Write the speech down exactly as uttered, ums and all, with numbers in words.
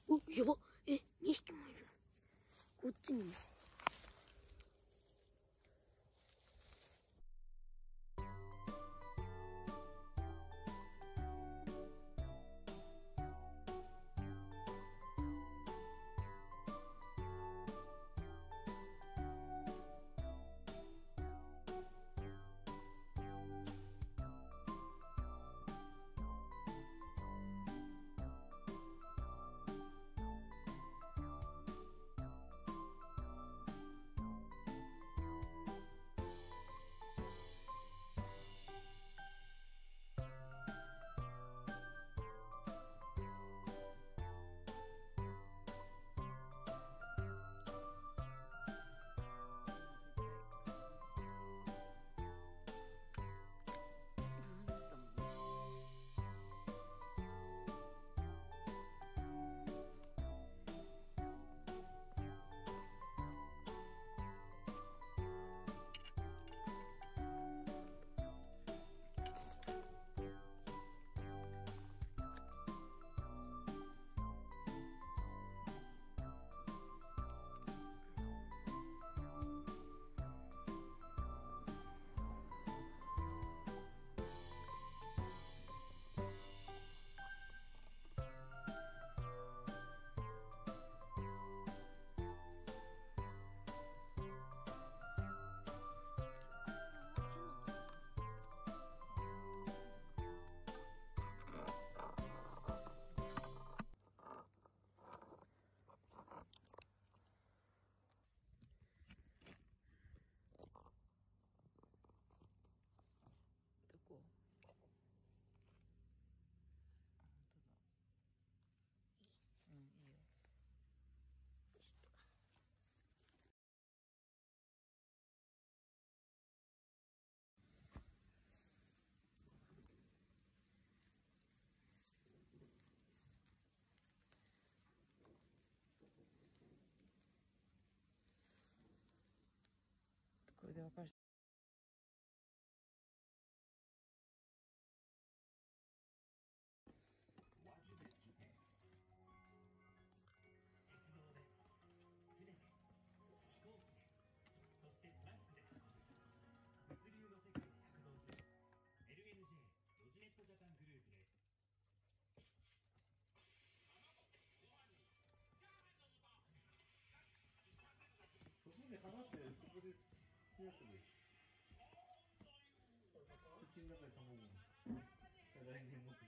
お、やば。え、にひきもいる。こっちにも。どこ？あ、本当だ。いい？うん、いいよ。ちょっと。これでわかる。 物流の世界で躍動する エルエヌジェー ロジネットジャパングループです。そこで離してそこで冷やすで口の中で卵を来年持って